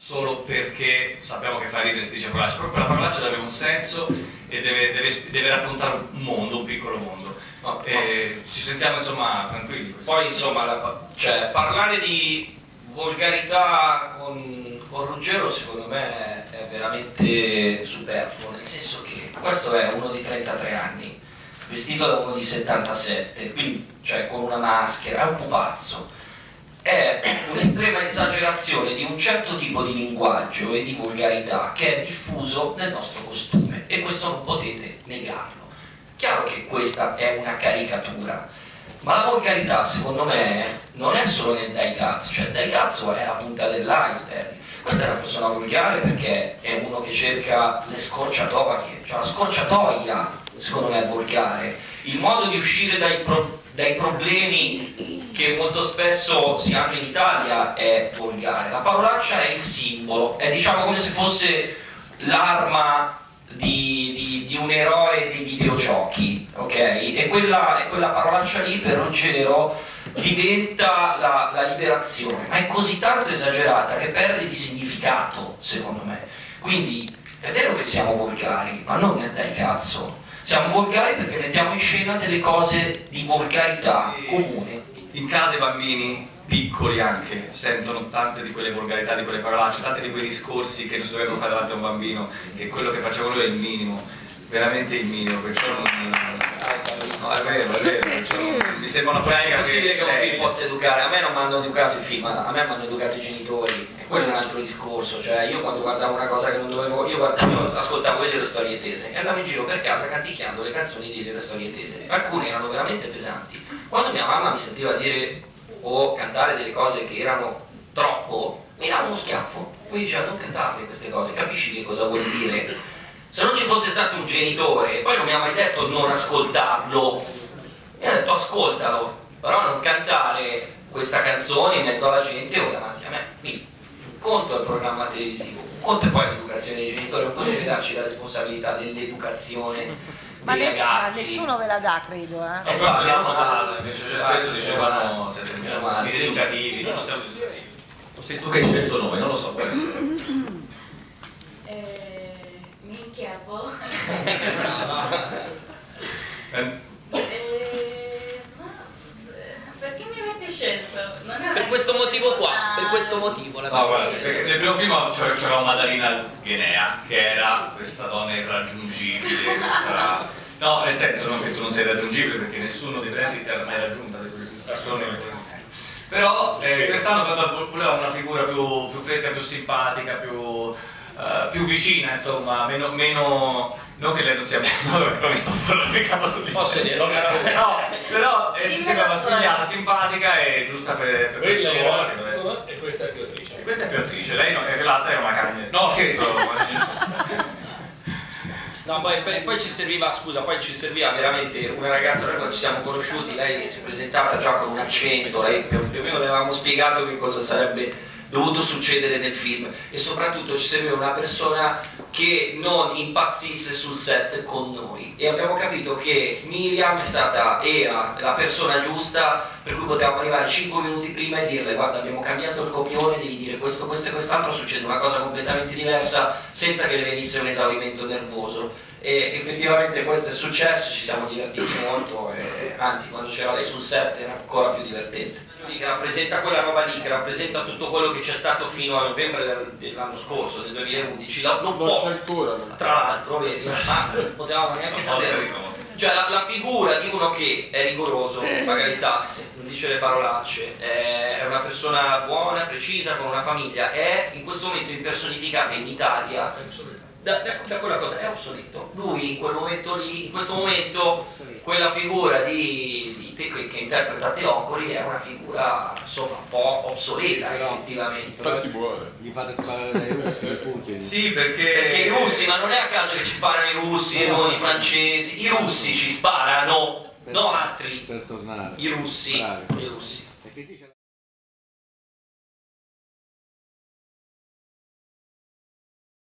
solo perché sappiamo che fa ridere si dice parolaccia, però quella parolaccia deve avere un senso e deve raccontare un mondo, un piccolo mondo. Ci sentiamo insomma tranquilli. Poi insomma, cioè, parlare di volgarità con Ruggero secondo me è veramente superfluo, nel senso che questo è uno di 33 anni, vestito da uno di 77, quindi cioè con una maschera, è un pupazzo. È un'estrema esagerazione di un certo tipo di linguaggio e di volgarità che è diffuso nel nostro costume e questo non potete negarlo. Chiaro che questa è una caricatura, ma la volgarità secondo me non è solo nel dai cazzo, cioè dai cazzo è la punta dell'iceberg. Questa è una persona volgare perché è uno che cerca le scorciatoie, cioè la scorciatoia secondo me è volgare, il modo di uscire dai problemi che molto spesso si hanno in Italia è volgare. La parolaccia è il simbolo, è diciamo come se fosse l'arma di un eroe dei videogiochi, ok? E quella parolaccia lì per Ruggero diventa la liberazione, ma è così tanto esagerata che perde di significato, secondo me. Quindi è vero che siamo volgari, ma non nel dai cazzo. Siamo volgari perché mettiamo in scena delle cose di volgarità comune. In casa i bambini piccoli anche sentono tante di quelle volgarità, di quelle parolacce, tanti di quei discorsi che non si dovrebbero fare davanti a un bambino, che quello che faceva lui è il minimo, veramente il minimo, perciò non... No, è vero, perciò mi sembra una pratica è possibile che un film possa educare. A me non mi hanno educato i film, a me mi hanno educato i genitori, e quello è un altro discorso. Cioè io quando guardavo una cosa che non dovevo, io ascoltavo le storie tese e andavo in giro per casa canticchiando le canzoni delle storie tese, alcune erano veramente pesanti. Quando mia mamma mi sentiva dire o cantare delle cose che erano troppo, mi dava uno schiaffo, mi diceva non cantarle queste cose, capisci che cosa vuol dire? Se non ci fosse stato un genitore, poi non mi ha mai detto non ascoltarlo, mi ha detto ascoltalo, però non cantare questa canzone in mezzo alla gente o davanti a me. Quindi un conto è il programma televisivo, un conto è poi l'educazione dei genitori, non potete darci la responsabilità dell'educazione dei ragazzi. Ma nessuno ve la dà, credo, eh? Però abbiamo data, invece cioè, spesso dicevano siete diseducativi, non siamo... O sei tu che hai scelto noi, non lo so, può essere. Minchiavo. Perché mi avete scelto? Per questo motivo qua, per questo motivo la no, guarda, perché nel primo film c'era Madarina Ghenea, che era questa donna irraggiungibile, questa... No, nel senso non che tu non sei raggiungibile, perché nessuno dei prendi ti ha mai raggiunta di quelle persone. Però quest'anno voleva una figura più fresca, più simpatica, più vicina, insomma, meno non che lei non sia bella, però mi sto piccando sul posso dirlo? No, però ci sembrava spigliata, simpatica e giusta per questo ruolo. E questa è più attrice. E questa è più attrice, lei no, l'altra era una cagna. No, scherzo. No, poi ci serviva, scusa, poi ci serviva veramente una ragazza, noi quando ci siamo conosciuti, lei si presentava già con un accento, lei più o meno le avevamo spiegato che cosa sarebbe dovuto succedere nel film e soprattutto ci serviva una persona che non impazzisse sul set con noi e abbiamo capito che Miriam era la persona giusta per cui potevamo arrivare 5 minuti prima e dirle guarda abbiamo cambiato il copione, devi dire questo e quest'altro, succede una cosa completamente diversa senza che le venisse un esaurimento nervoso e effettivamente questo è successo, ci siamo divertiti molto e anzi quando c'era lei sul set era ancora più divertente. Che rappresenta quella roba lì, che rappresenta tutto quello che c'è stato fino a novembre dell'anno scorso, del 2011, non posso, tra l'altro, vedi, non potevamo neanche sapere. Cioè la figura di uno che è rigoroso, paga le tasse, non dice le parolacce, è una persona buona, precisa, con una famiglia, è in questo momento impersonificata in Italia da quella cosa, è obsoleto. Lui in quel momento lì, in questo momento, quella figura di te che interpreta Teocoli è una figura insomma un po' obsoleta effettivamente. Infatti buone. Gli fate sparare dai russi, Putin. Sì, perché i russi, ma non è a caso che ci sparano i russi e non i francesi, i russi ci sparano, non altri. Per tornare. I russi. Bravi. I russi.